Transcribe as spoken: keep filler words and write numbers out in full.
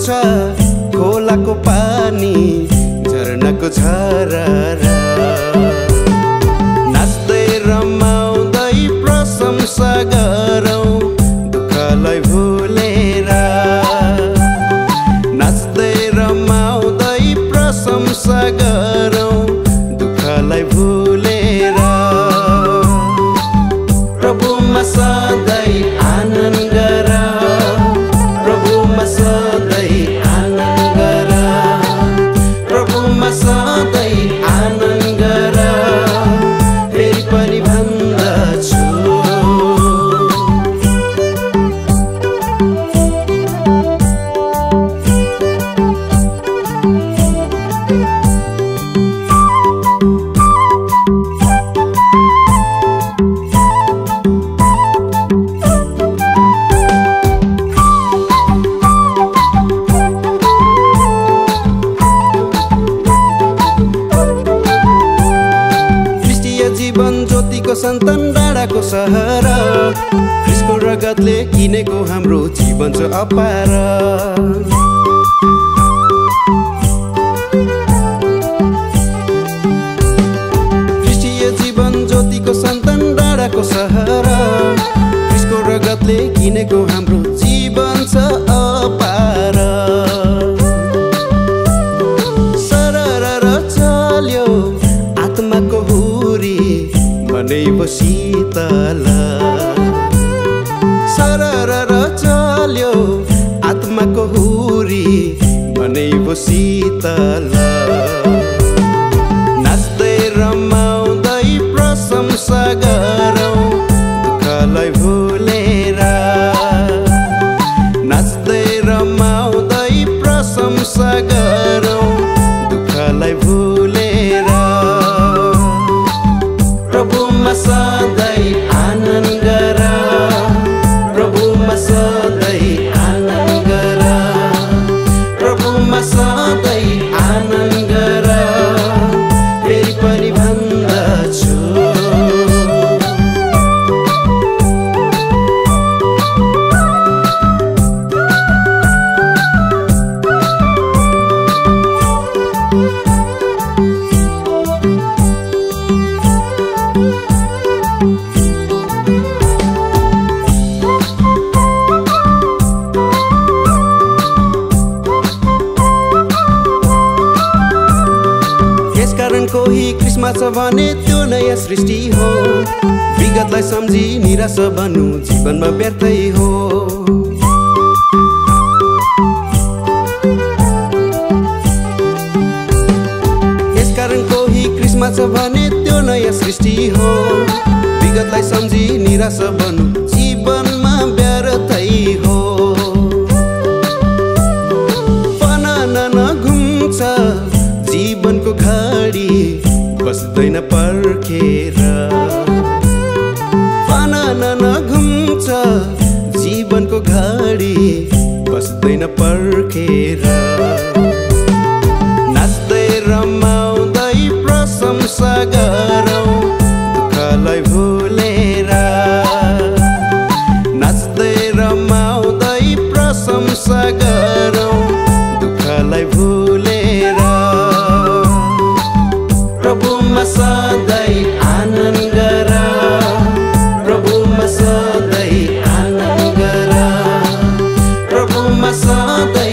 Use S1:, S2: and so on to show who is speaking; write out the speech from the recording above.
S1: छ खोलाको पानी झरनाको झररा नाच्दै रमाउँदै प्रशंसा गरौँ दुःखलाई भुलेर नाच्दै रमाउँदै प्रशंसा गरौँ दुःखलाई भुलेर प्रभुमा सधैँ आनन्द गर प्रभुमा सधैँ आनन्द गर प्रभुमा सधैँ आनन्द गर फेरि पनि भन्दछु जीवन ज्योतिको सन्तान डाँडाको सहर क्रिस्टको रगतले किनेको हाम्रो जीवन छ अपार क्रिस्टीय जीवन ज्योतिको सन्तान डाँडाको सहर क्रिस्टको रगतले किनेको हाम्रो जीवन छ अपार सरर चल्यो आत्माको मनै शीतल सरर चल्यो आत्माको हुरी मनै शीतल नाच्दै रमाउँदै प्रशंसा गरौँ दुःखलाई भुलेर नाच्दै रमाउँदै प्रशंसा गरौँ दुःखलाई भुलेर प्रभुमा सधैँ आनन्द गर प्रभुमा सधैँ आनन्द गर प्रभुमा सधैँ आनन्द गर फेरि पनि भन्दछु कोही क्रिसमस भने त्यो नयाँ सृष्टि हो विगतलाई सम्झी निराश बन्नु जीवनमा व्यर्थै हो यसकारण कोही क्रिसमस भने त्यो नयाँ सृष्टि हो विगतलाई सम्झी निराश बन्नु जीवनमा व्यर्थै हो फनानन घुम्छ जीवनको घडी बस्दैन पर्खेर फनानन घुम्छ जीवनको घडी बस्दैन पर्खेर नाच्दै रमाउँदै प्रशंसा गरौँ दुःखलाई भुलेर नाच्दै रमाउँदै प्रशंसा गरौँ दुःखलाई भुलेर प्रभुमा सधैँ आनन्द गर प्रभुमा सधैँ आनन्द गर प्रभुमा सधैँ